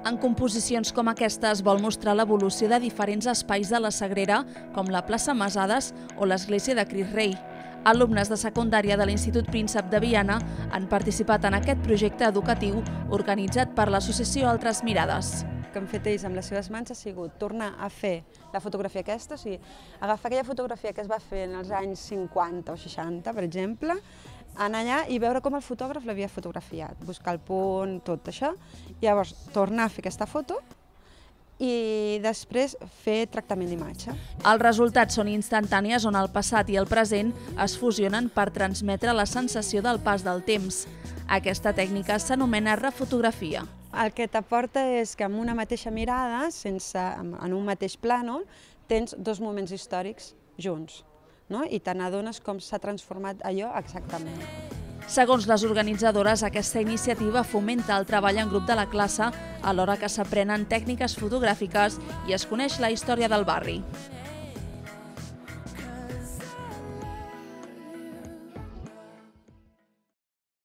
En composicions com aquesta es vol mostrar l'evolució de diferents espais de la Sagrera, com la plaça Masades o l'església de Crist Rei. Alumnes de secundària de l'Institut Príncep de Viana han participat en aquest projecte educatiu organitzat per l'associació Altres Mirades. El que han fet ells amb les seves mans ha sigut tornar a fer la fotografia aquesta, o sigui, agafar aquella fotografia que es va fer en els anys 50 o 60, per exemple, anar allà i veure com el fotògraf l'havia fotografiat, buscar el punt, tot això, i llavors tornar a fer aquesta foto i després fer tractament d'imatge. Els resultats són instantanis on el passat i el present es fusionen per transmetre la sensació del pas del temps. Aquesta tècnica s'anomena refotografia. El que t'aporta és que amb una mateixa mirada, en un mateix plànol, tens dos moments històrics junts, no? I te n'adones com s'ha transformat allò exactament. Segons les organitzadores, aquesta iniciativa fomenta el treball en grup de la classe alhora que s'aprenen tècniques fotogràfiques i es coneix la història del barri.